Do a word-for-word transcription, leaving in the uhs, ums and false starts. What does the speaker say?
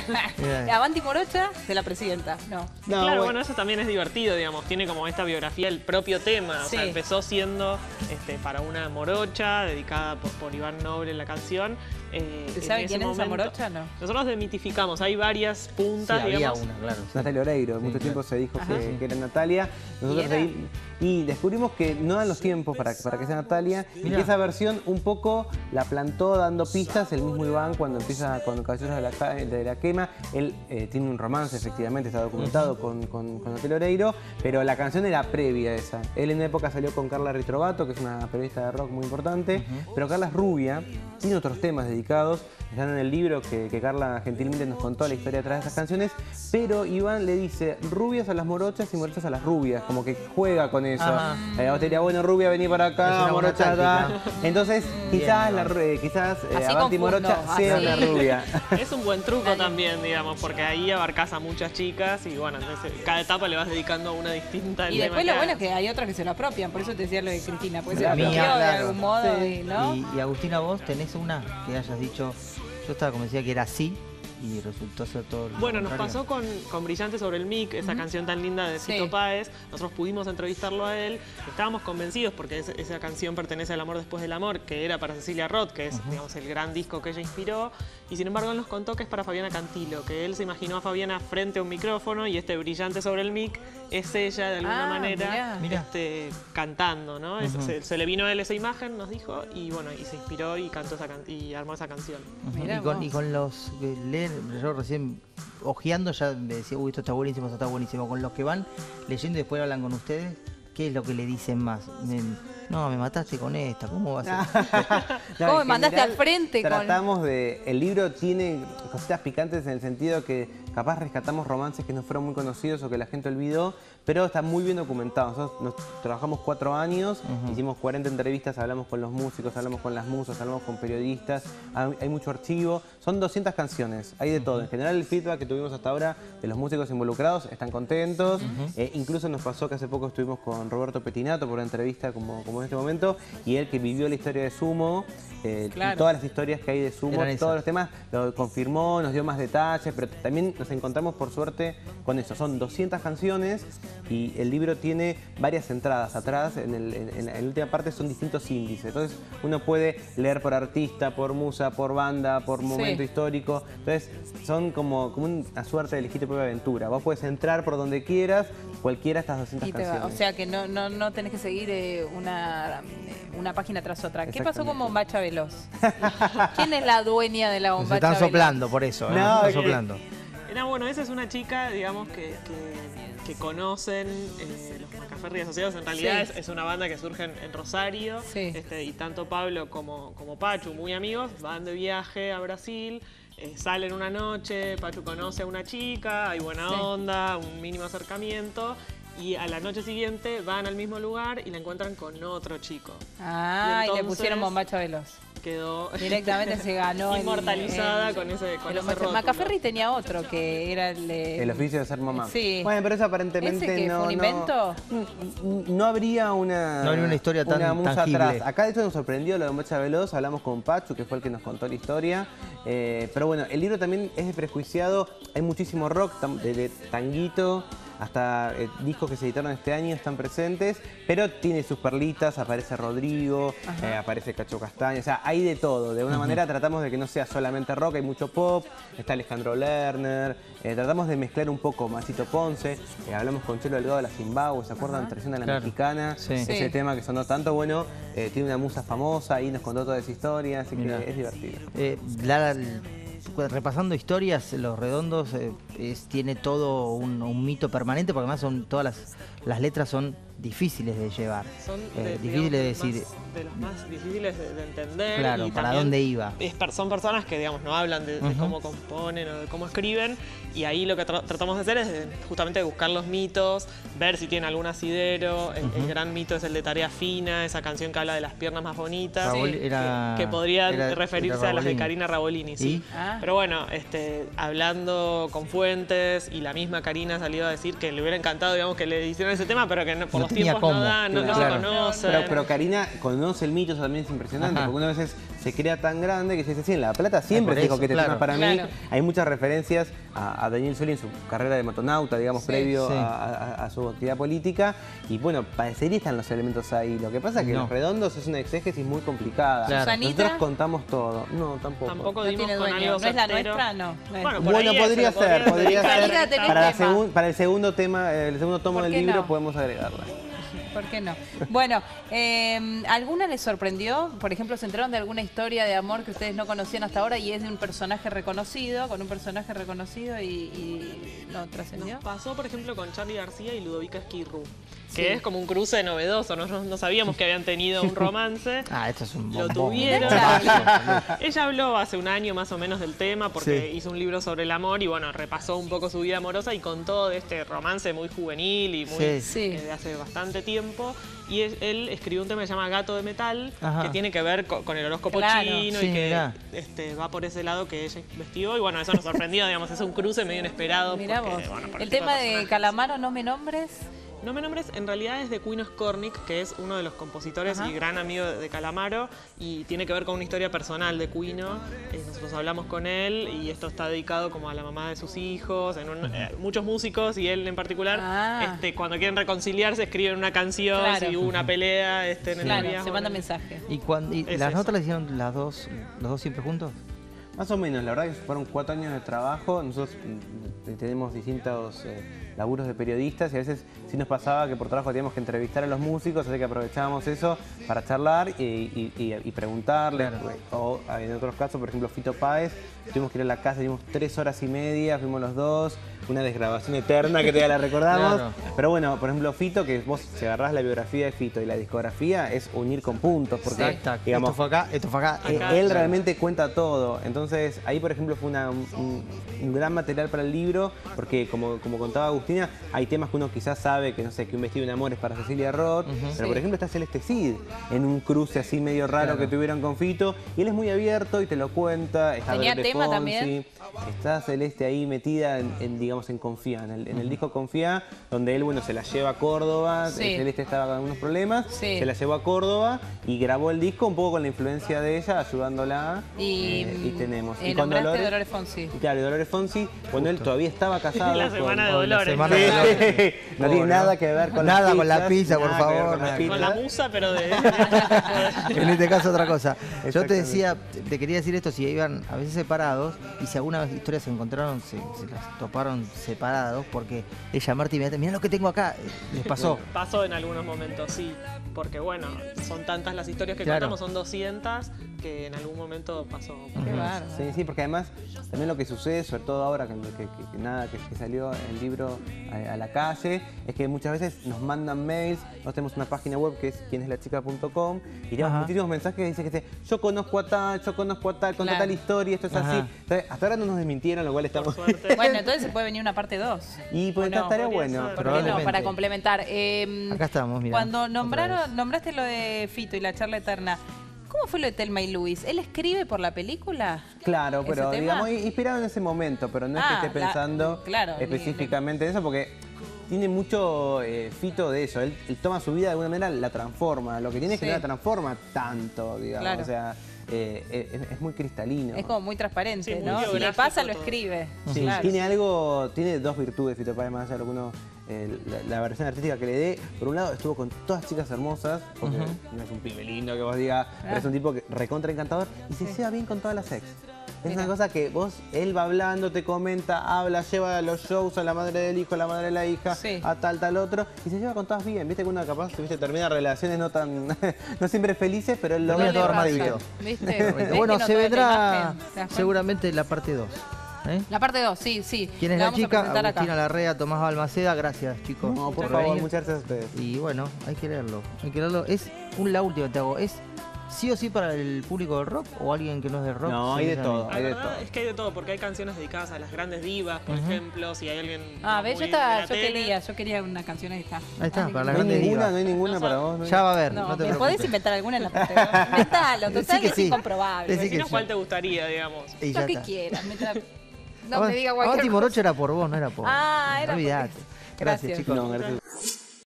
Avanti Morocha de la presidenta, no. No, claro, bueno. bueno, eso también es divertido, digamos. Tiene como esta biografía el propio tema. O Sí. sea, empezó siendo este, para una morocha, dedicada por, por Iván Noble en la canción. Eh, ¿Se en sabe ese quién es esa momento- morocha? No. Nosotros demitificamos, hay varias puntas, Sí, había digamos. una, claro. sí. Natalia Oreiro, Sí, mucho claro. tiempo se dijo Ajá. que, Sí. que era Natalia. Nosotros ¿Y era? ahí- y descubrimos que no dan los tiempos para, para que sea Natalia y Mirá. que esa versión un poco la plantó dando pistas el mismo Iván cuando empieza con Caballeros de la, Ca- de la Quema. Él eh, tiene un romance, efectivamente, está documentado con, con, con Natalia Oreiro, pero la canción era previa a esa. Él en una época salió con Carla Ritrovato, que es una periodista de rock muy importante, pero Carla es rubia, tiene otros temas dedicados, están en el libro que, que Carla gentilmente nos contó la historia detrás de esas canciones, pero Iván le dice rubias a las morochas y morochas a las rubias, como que juega con eso. Ajá. Eh, vos te dirías, bueno, rubia, vení para Es acá, una buena morocha acá. táctica. Entonces, Bien, quizás, la, Iván. ru- eh, quizás eh, Así Avanti confundo, Morocha sea así. una rubia. Es un buen truco también, digamos, porque ahí abarcás a muchas chicas y bueno, entonces cada etapa le vas dedicando a una distinta. Y el después tema lo bueno es hace. que hay otras que se lo apropian, por eso te decía lo de Cristina, pues se La lo mía, apropió de claro. algún modo, Sí. y, ¿no? Y, y Agustina, vos tenés una que hayas dicho, yo estaba convencida que era así y resultó ser todo lo Bueno, nos contrario. pasó con, con Brillante sobre el Mic, esa canción tan linda de Fito Sí. Páez. Nosotros pudimos entrevistarlo a él. Estábamos convencidos porque es- esa canción pertenece al amor después del amor, que era para Cecilia Roth, que es digamos, el gran disco que ella inspiró. Y sin embargo, él nos contó que es para Fabiana Cantilo, que él se imaginó a Fabiana frente a un micrófono y este Brillante sobre el Mic es ella de alguna Ah, manera mirá. Mirá. Este, cantando, ¿no? Es- se, se le vino a él esa imagen, nos dijo, y bueno, y se inspiró y cantó esa can- y armó esa canción. Ujú. Mirá Y con, vos. y con los que leen, yo recién ojeando ya me decía, uy, esto está buenísimo, esto está buenísimo. Con los que van leyendo y después hablan con ustedes, ¿qué es lo que le dicen más? Me- no, me mataste con esta, ¿cómo va a ser? No, ¿Cómo en me mandaste general, al frente con- Tratamos de... El libro tiene cositas picantes en el sentido que capaz rescatamos romances que no fueron muy conocidos o que la gente olvidó, pero está muy bien documentado. Nosotros nos trabajamos cuatro años, hicimos cuarenta entrevistas, hablamos con los músicos, hablamos con las musas, hablamos con periodistas, hay, hay mucho archivo. Son doscientas canciones, hay de todo. En general el feedback que tuvimos hasta ahora de los músicos involucrados están contentos. Eh, incluso nos pasó que hace poco estuvimos con Roberto Petinato por una entrevista como, como en este momento, y él que vivió la historia de Sumo, eh, Claro. y todas las historias que hay de Sumo, Eran esas. todos los temas, lo confirmó, nos dio más detalles, pero también nos encontramos por suerte con eso. Son doscientas canciones y el libro tiene varias entradas atrás, en, el- en- en la última parte son distintos índices. Entonces uno puede leer por artista, por musa, por banda, por momento histórico. Entonces son como, como una suerte de elegir tu propia aventura. Vos puedes entrar por donde quieras, cualquiera de estas doscientas Y te va- canciones. o sea que no, no, no tenés que seguir eh, una, eh, una página tras otra. ¿Qué pasó con Exactamente. Bombacha Veloz? ¿Quién es la dueña de la Se Bombacha están Veloz? soplando por eso, ¿eh? No, están que- soplando. Era bueno, esa es una chica, digamos, que, que, que conocen eh, los Macaferri asociados. En realidad Sí. es, es una banda que surge en, en Rosario. Sí. Este, y tanto Pablo como, como Pachu, muy amigos, van de viaje a Brasil. eh, salen una noche, Pachu conoce a una chica, hay buena Sí. onda, un mínimo acercamiento. Y a la noche siguiente van al mismo lugar y la encuentran con otro chico. Ah, y, Y le entonces- pusieron Bombacha Veloz. Quedó Directamente se ganó. el- inmortalizada el- con ese, con el ese Bombacha- rótulo. Macaferri tenía otro que era el de... El oficio de ser mamá. Sí. Bueno, pero eso aparentemente ¿Ese que no, fue un no- invento? No, no habría una, No habría una historia tan una musa tangible. atrás. Acá de hecho nos sorprendió lo de Bombacha Veloz, hablamos con Pachu, que fue el que nos contó la historia. Eh, pero bueno, el libro también es de prejuiciado, hay muchísimo rock, tam- de, de tanguito, hasta eh, discos que se editaron este año están presentes, pero tiene sus perlitas, aparece Rodrigo, eh, aparece Cacho Castaño, o sea, hay de todo. De alguna manera tratamos de que no sea solamente rock, hay mucho pop, está Alejandro Lerner, eh, tratamos de mezclar un poco Masito Ponce, eh, hablamos con Chelo Delgado de la Zimbabue, ¿se acuerdan? Traición a la Claro. Mexicana, Sí. ese Sí. tema que sonó tanto, bueno, eh, tiene una musa famosa, ahí nos contó toda esa historia, así Mirá. que es divertido. Eh, la- la- repasando historias, Los Redondos eh, es- tiene todo un, un mito permanente, porque además son todas las, las letras son difíciles de llevar. Son Eh, de, difíciles de digamos, decir. más- de los más difíciles de, de entender. Claro, y ¿para también dónde iba? es per- son personas que, digamos, no hablan de, de Ujú. cómo componen o de cómo escriben. Y ahí lo que tra- tratamos de hacer es de- justamente de buscar los mitos, ver si tienen algún asidero. El, el gran mito es el de Tarea Fina, esa canción que habla de las piernas más bonitas. Rabol- que- era- que, podrían era- referirse era a las de Rabolini. Karina Rabolini. Sí. ¿Y? Ah. Pero bueno, este, hablando con fuego fuentes, y la misma Karina salió a decir que le hubiera encantado, digamos, que le hicieran ese tema, pero que no, por No los tenía tiempos cómo. no dan, no, no Claro. se conocen. Pero, pero Karina conoce el mito, eso también es impresionante, Ajá. porque una vez se crea tan grande que se dice, sí, en La Plata siempre por se dijo eso, que este claro. tema para Claro. mí. Hay muchas referencias a, a Daniel Scioli en su carrera de motonauta, digamos, Sí. previo Sí. a, a- a su actividad política. Y bueno, parecería están los elementos ahí. Lo que pasa es que No. Los Redondos es una exégesis muy complicada. Claro. ¿Susanita? Nosotros contamos todo. No, tampoco. Tampoco No dimos tiene con dueño. algo ¿No es la certero. nuestra? No. no es. Bueno, por Bueno, ahí podría se lo ser, podría dedicar. ser. Karina, tenés Para, la tema. segun- para el segundo tema, el segundo tomo ¿Por del qué libro no? podemos agregarla. ¿Por qué no? Bueno, eh, ¿alguna les sorprendió? Por ejemplo, ¿se enteraron de alguna historia de amor que ustedes no conocían hasta ahora y es de un personaje reconocido, con un personaje reconocido y, y no trascendió? Nos pasó, por ejemplo, con Charly García y Ludovica Esquirru, que Sí. es como un cruce novedoso. Nosotros no sabíamos que habían tenido un romance. Ah, esto es un Lo bombón. tuvieron. Mirá. Ella habló hace un año más o menos del tema porque Sí. hizo un libro sobre el amor y bueno, repasó un poco su vida amorosa y contó de este romance muy juvenil y muy Sí. Sí. eh, de hace bastante tiempo. Y es- él escribió un tema que se llama Gato de Metal, Ajá. que tiene que ver co- con, el horóscopo Claro. chino Sí, y que mirá. este, va por ese lado que ella investigó. Y bueno, eso nos sorprendió, digamos, es un cruce medio inesperado. Mirá porque, vos. bueno, por El tipo tema de personajes. Calamaro, no me nombres. No me nombres, en realidad es de Cuino Skornik, que es uno de los compositores Ajá. y gran amigo de, de Calamaro, y tiene que ver con una historia personal de Cuino. Eh, nosotros hablamos con él y esto está dedicado como a la mamá de sus hijos, en un- eh, muchos músicos y él en particular, Ah. este, cuando quieren reconciliarse escriben una canción, Claro. si hubo una pelea este, en el Claro, noviazgo, se manda en- mensaje. ¿Y, cuan- y Es las eso. notas las hicieron las dos, los dos siempre juntos? Más o menos, la verdad que fueron cuatro años de trabajo. Nosotros mm, tenemos distintos eh, laburos de periodistas y a veces sí nos pasaba que por trabajo teníamos que entrevistar a los músicos, así que aprovechábamos eso para charlar y, y- y- y preguntarles. Claro. O en otros casos, por ejemplo, Fito Páez, tuvimos que ir a la casa, dimos tres horas y media, fuimos los dos, una desgrabación eterna que todavía la recordamos. Claro. Pero bueno, por ejemplo, Fito, que vos si agarrás la biografía de Fito y la discografía, es unir con puntos, porque Tac, tac. digamos, Esto fue acá, esto fue acá. eh, Acá, él claro. realmente cuenta todo. Entonces, ahí, por ejemplo, fue una- un, un gran material para el libro, porque como, como contaba Agustina, hay temas que uno quizás sabe que, no sé, que un vestido de amor es para Cecilia Roth, pero Sí. por ejemplo está Celeste Cid, en un cruce así medio raro Claro. que tuvieron con Fito, y él es muy abierto y te lo cuenta. Está ¿Tenía Dolores tema Fonsi, también? Está Celeste ahí metida en, en, digamos, en Confía, en el, en el disco Confía, donde él, bueno, se la lleva a Córdoba, Sí. Celeste estaba con algunos problemas, Sí. se la llevó a Córdoba y grabó el disco un poco con la influencia de ella, ayudándola. Y, eh, y tenemos. eh, Y con nombraste Dolores, Dolores Fonsi. y claro, y Dolores Fonsi, cuando él todavía estaba casado. La con- semana de con la Dolores. semana Sí, de Dolores. no tiene Pobre, nada ¿no? que ver con Nada las con la pizzas, pizza, por nada que ver favor, con las nada que- Con pizzas. la musa, pero de... En este caso otra cosa. Yo te Exactamente. decía, te quería decir esto, si iban a veces separados y si algunas historias se encontraron, se, se las toparon separados, porque ella, Marta, inmediatamente, mirá lo que tengo acá, les pasó. Pasó en algunos momentos, sí. Porque bueno, son tantas las historias que Claro. contamos, son doscientas, que en algún momento pasó. Qué bárbaro. Sí, sí, porque además también lo que sucede, sobre todo ahora que, que- que- que nada, que, que salió el libro a, a la calle, es que muchas veces nos mandan mails, nosotros tenemos una página web que es quieneslachica punto com y tenemos Ajá. muchísimos mensajes que dicen que dice, yo conozco a tal, yo conozco a tal, conta Claro. tal historia, esto es Ajá. así. Entonces, hasta ahora no nos desmintieron, lo cual Por estamos... suerte. Bueno, entonces se puede venir una parte dos. Y pues ¿O no? estaría Podría bueno. ser. ¿Por qué no? Probablemente. Para complementar. Eh, Acá estamos, mira. Cuando otra vez. nombraron, nombraste lo de Fito y la charla eterna, ¿cómo fue lo de Thelma y Luis? ¿Él escribe por la película? Claro, ¿Ese pero tema? digamos, inspirado en ese momento, pero no es Ah, que esté la- pensando claro, específicamente en eso, porque tiene mucho eh, Fito de eso. Él, él toma su vida de alguna manera, la transforma. Lo que tiene es que Sí. no la transforma tanto, digamos. Claro. O sea, eh, es, es muy cristalino. Es como muy transparente, Sí, muy ¿no? Si le biográfico pasa, lo todo. escribe. Sí, Claro. tiene algo, tiene dos virtudes Fito Páez, más allá de lo que uno, eh, la, la versión artística que le dé. Por un lado, estuvo con todas chicas hermosas, porque no es un pibe lindo que vos digas, pero es un tipo que recontra encantador y se lleva bien con todas las ex. Es Mira. una cosa que vos, él va hablando, te comenta, habla, lleva a los shows a la madre del hijo, a la madre de la hija, Sí. a tal, tal otro, y se lleva con todas bien. Viste que uno capaz viste, termina relaciones no tan, no siempre felices, pero él lo Termina ve todo todo armadito. ¿Viste? ¿Ves que Bueno, no se todo es la vendrá imagen? ¿Te das cuenta? seguramente la parte dos. ¿eh? La parte dos, sí, sí. ¿Quién es La la vamos a chica? presentar acá. Agustina Larrea, Tomás Balmaceda, gracias chicos. No, por por favor, venir. muchas gracias a ustedes. Y bueno, hay que leerlo, hay que leerlo. Es un, la última que te hago, ¿es sí o sí para el público del rock o alguien que no es del rock? No, Sí, hay de es a todo. mí. La Hay de verdad todo. es que hay de todo, porque hay canciones dedicadas a las grandes divas, por Ujú. ejemplo, si hay alguien Ah, no ves, yo, muy estaba, de la yo tele. quería, yo quería una canción ahí está. Ahí está, Ay, para la No hay grande ninguna, diva. no hay ninguna No para sabe. vos. ¿no? Ya va a haber, No, no, te ¿me preocupes. podés inventar alguna en la parte dos? Inventalo, Decí total que es sí. incomprobable. Decí que Decinos sí. cuál te gustaría, digamos. Y ya Lo que está. quieras. mientras- no me diga cualquier Avanti cosa. Morocho era por vos, no era por... Ah, era por Olvídate. eso. Gracias, Gracias. chicos. No, gracias.